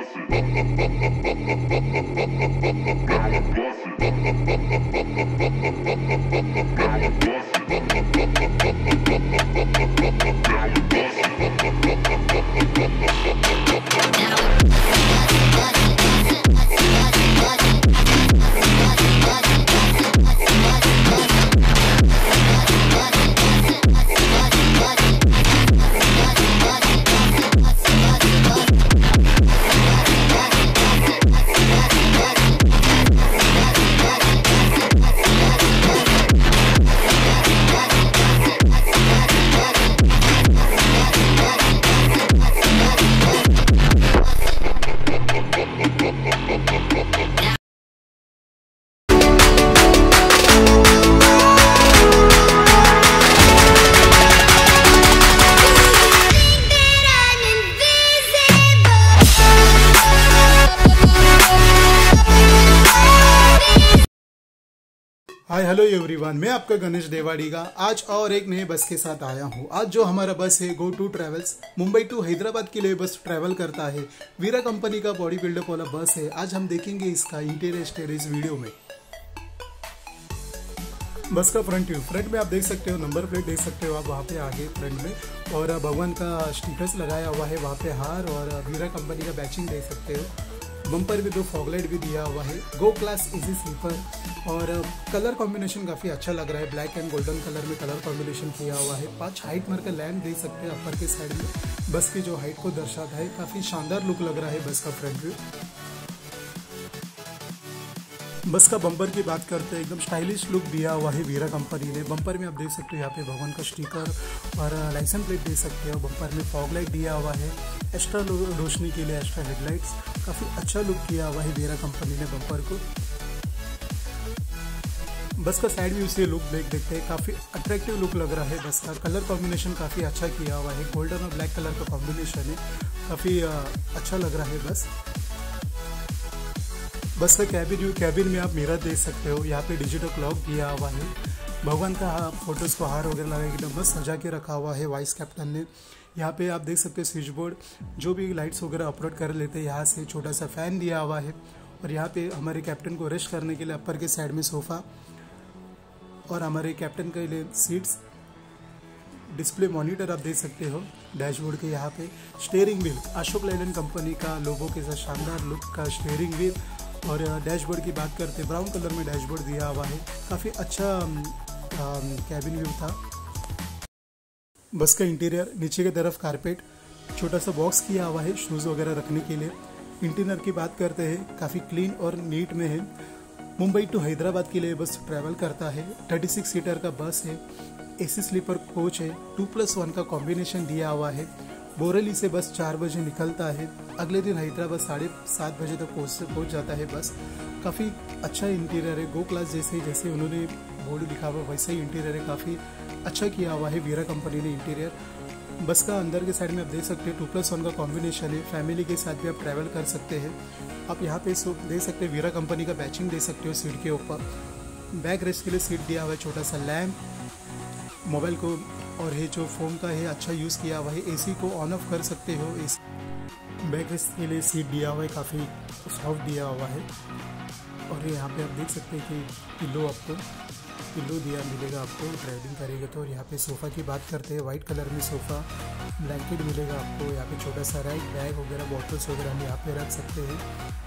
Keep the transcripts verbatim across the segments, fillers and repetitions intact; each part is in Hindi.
हाय हेलो एवरीवन, मैं आपका गणेश देवाड़ीगा आज और एक नए बस के साथ आया हूँ। आज जो हमारा बस है Gotour Travels Mumbai to Hyderabad के लिए बस ट्रैवल करता है। वीरा कंपनी का बॉडी बिल्डअप वाला बस है। आज हम देखेंगे इसका इंटीरियर स्टेयर इस वीडियो में। बस का फ्रंट व्यू, फ्रंट में आप देख सकते हो, नंबर प्लेट देख सकते हो आप वहाँ पे आगे फ्रंट में, और भगवान का स्टिकर्स लगाया हुआ है वहाँ पे हार, और वीरा कंपनी का बैचिंग देख सकते हो। बम्पर भी दो फॉगलाइट भी दिया हुआ है। गो क्लास इजी स्लीपर, और कलर कॉम्बिनेशन काफ़ी अच्छा लग रहा है। ब्लैक एंड गोल्डन कलर में कलर कॉम्बिनेशन किया हुआ है। पांच हाइट मार्कर लैंप देख सकते हैं अपर के साइड में, बस की जो हाइट को दर्शाता है। काफ़ी शानदार लुक लग रहा है बस का फ्रंट व्यू। बस का बम्पर की बात करते हैं, एकदम स्टाइलिश लुक दिया हुआ है वीरा कंपनी ने। बम्पर में आप देख सकते हो यहाँ पे भगवान का स्टिकर और लाइसेंस प्लेट देख सकते हो। बम्पर में फॉग लाइट दिया हुआ है, एक्स्ट्रा रोशनी के लिए एक्स्ट्रा हेडलाइट्स। काफ़ी अच्छा लुक किया हुआ है वीरा कंपनी ने बम्पर को। बस का साइड व्यू से लुक देख देखते हैं, काफ़ी अट्रैक्टिव लुक लग रहा है। बस का कलर कॉम्बिनेशन काफ़ी अच्छा किया हुआ है। गोल्डन और ब्लैक कलर का कॉम्बिनेशन है, काफ़ी अच्छा लग रहा है बस। बस का कैबिन व्यू, कैबिन में आप मिरर देख सकते हो। यहाँ पे डिजिटल क्लॉक दिया हुआ है। भगवान का फोटोज़ को हार वगैरह लगा एकदम बस सजा के रखा हुआ है वाइस कैप्टन ने। यहाँ पे आप देख सकते हो स्विच बोर्ड, जो भी लाइट्स वगैरह अपलोड कर लेते हैं यहाँ से। छोटा सा फैन दिया हुआ है, और यहाँ पे हमारे कैप्टन को रेस्ट करने के लिए अपर के साइड में सोफ़ा, और हमारे कैप्टन के लिए सीट्स। डिस्प्ले मॉनिटर आप देख सकते हो डैशबोर्ड के। यहाँ पे steering wheel, Ashok Leyland company का लोगो के साथ शानदार लुक का स्टीयरिंग व्हील। और डैशबोर्ड की बात करते हैं, ब्राउन कलर में डैशबोर्ड दिया हुआ है। काफ़ी अच्छा कैबिन व्यू था। बस का इंटीरियर, नीचे की तरफ कारपेट, छोटा सा बॉक्स किया हुआ है शूज़ वगैरह रखने के लिए। इंटीरियर की बात करते हैं, काफ़ी क्लीन और नीट में है। मुंबई टू हैदराबाद के लिए बस ट्रैवल करता है। छत्तीस सीटर का बस है, एसी स्लीपर कोच है। टू प्लस वन का कॉम्बिनेशन दिया हुआ है। बोरेली से बस चार बजे निकलता है। अगले दिन हैदराबाद साढ़े सात बजे तक पहुँच पहुँच जाता है बस। काफ़ी अच्छा इंटीरियर है, गो क्लास जैसे जैसे उन्होंने बोर्ड लिखा हुआ वैसे ही इंटीरियर है। काफ़ी अच्छा किया हुआ है वीरा कंपनी ने इंटीरियर। बस का अंदर के साइड में आप देख सकते हैं टू प्लस वन का कॉम्बिनेशन है। फैमिली के साथ भी आप ट्रैवल कर सकते हैं। आप यहाँ पे देख सकते हैं वीरा कंपनी का बैचिंग दे सकते हो सीट के ऊपर। बैक रेस्ट के लिए सीट दिया हुआ है, छोटा सा लैम्प, मोबाइल को, और ये जो फोन का है अच्छा यूज़ किया हुआ है। एसी को ऑन ऑफ कर सकते हो। एसी बैक रेस्ट के लिए सीट दिया हुआ है, काफ़ी सॉफ्ट दिया हुआ है। और यहाँ पे आप देख सकते हैं कि पिलो आपको पिलो दिया मिलेगा आपको ड्राइविंग करेगा तो। और यहाँ पे सोफ़ा की बात करते हैं, वाइट कलर में सोफ़ा, ब्लैंकेट मिलेगा आपको। यहाँ पे छोटा सा रैक, बैग वगैरह, बॉटल्स वगैरह हम यहाँ पे रख सकते हैं।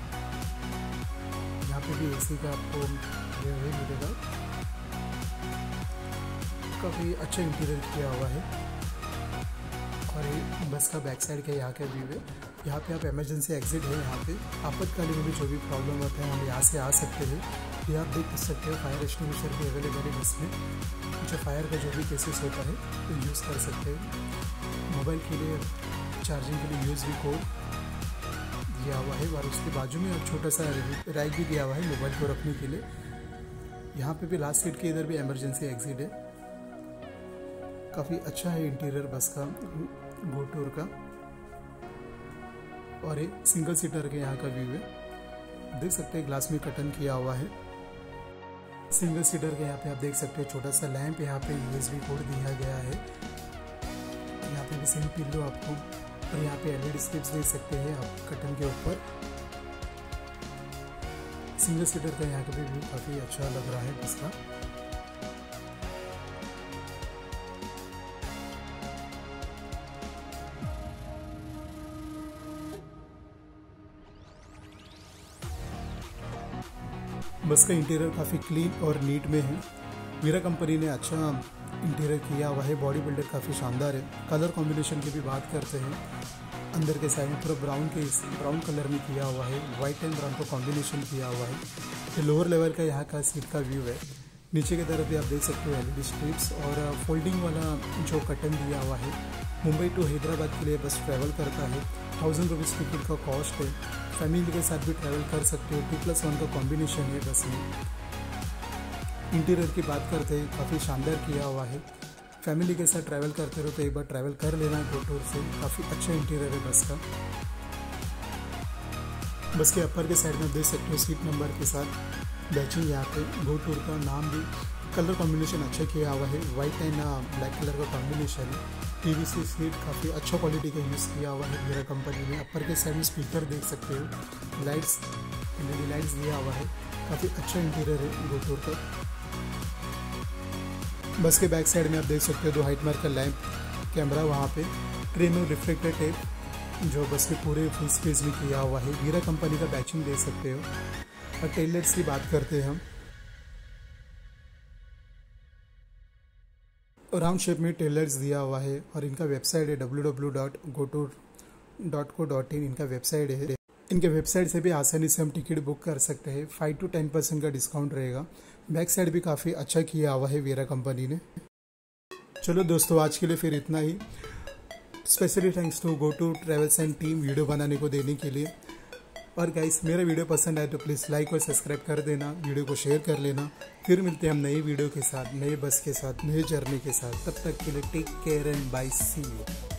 यहाँ पे भी एसी का आपको मिलेगा। काफ़ी अच्छा इंटीरियर किया हुआ है। और ये बस का बैक साइड का यहाँ का व्यू है। यहाँ पे आप इमरजेंसी एग्जिट है। यहाँ पे आपातकालीन में भी जो भी प्रॉब्लम होता है हम यहाँ से आ सकते हैं। ये आप देख सकते हो फायर एक्सटिंग्विशर भी अवेलेबल है बस में। जो फायर का जो भी केसेस होता है तो यूज़ कर सकते हैं। मोबाइल के लिए चार्जिंग के लिए यूएसबी कोड दिया हुआ है, और उसके बाजू में छोटा सा रैक भी दिया हुआ है मोबाइल को रखने के लिए। यहाँ पे भी लास्ट सीट के इधर भी इमरजेंसी एग्जिट है। काफ़ी अच्छा है इंटीरियर बस का, गो टूर का। और एक सिंगल सीटर के यहाँ का व्यू है, देख सकते हैं ग्लास में कटन किया हुआ है। सिंगल सीटर के यहाँ पे आप देख सकते हो छोटा सा लैंप, यहाँ पे यूएसबी कोड दिया गया है। यहाँ पे भी सेम पिल्लो आपको, और यहाँ पे एलईडी स्ट्रिप्स देख सकते हैं आप कटन के ऊपर। सिंगल सीटर का यहाँ का भी व्यू काफ़ी अच्छा लग रहा है बस का। बस का इंटीरियर काफ़ी क्लीन और नीट में है। वीरा कंपनी ने अच्छा इंटीरियर किया हुआ है। बॉडी बिल्डर काफ़ी शानदार है। कलर कॉम्बिनेशन की भी बात करते हैं, अंदर के साइड में पूरा ब्राउन के ब्राउन कलर में किया हुआ है। वाइट एंड ब्राउन को कॉम्बिनेशन किया हुआ है। ये लोअर लेवल का यहाँ का सीट का व्यू है। नीचे की तरफ भी आप देख सकते हो एलईडी स्ट्रिप्स और फोल्डिंग वाला जो कर्टन दिया हुआ है। मुंबई टू हैदराबाद के लिए बस ट्रैवल करता है। थाउजेंड रुपीज़ टिकट का कॉस्ट है। फैमिली के साथ भी ट्रैवल कर सकते हो। टू प्लस वन का कॉम्बिनेशन है बस में। इंटीरियर की बात करते हैं, काफ़ी शानदार किया हुआ है। फैमिली के साथ ट्रैवल करते रहो तो एक बार ट्रैवल कर लेना गोटूर से। काफ़ी अच्छा इंटीरियर है बस का। बस के अपर के साइड में देख सकते हो सीट नंबर के साथ बैचिंग यहाँ पे गोटूर का नाम भी। कलर कॉम्बिनेशन अच्छा किया हुआ है। वाइट एंड ब्लैक कलर का कॉम्बिनेशन है। पीवीसी सीट काफ़ी अच्छा क्वालिटी का यूज़ किया हुआ है वीरा कंपनी ने। अपर के साइड में स्पीकर देख सकते हो। लाइट्स एलईडी लाइट्स दिया हुआ है। काफ़ी अच्छा इंटीरियर है गोटूर का। बस के बैक साइड में आप देख सकते हो दो हाइट मार्क का लैंप कैमरा वहाँ पे। ट्रे में रिफ्लेक्टर टेप जो बस के पूरे फुल स्पेस में किया हुआ है। वीरा कंपनी का बैचिंग दे सकते हो। और टेल लाइट्स की बात करते हैं हम, राउंड शेप में टेल लाइट्स दिया हुआ है। और इनका वेबसाइट है W W W dot Gotour dot co dot in इनका वेबसाइट है। इनके वेबसाइट से भी आसानी से हम टिकट बुक कर सकते हैं। फाइव टू टेन परसेंट का डिस्काउंट रहेगा। बैक साइड भी काफ़ी अच्छा किया हुआ है वीरा कंपनी ने। चलो दोस्तों, आज के लिए फिर इतना ही। Specially thanks to Gotour Travels and team video बनाने को देने के लिए। और गाइस, मेरा वीडियो पसंद आए तो प्लीज़ लाइक और सब्सक्राइब कर देना, वीडियो को शेयर कर लेना। फिर मिलते हैं हम नई वीडियो के साथ, नए बस के साथ, नए जर्नी के साथ। तब तक के लिए take care and bye, see you.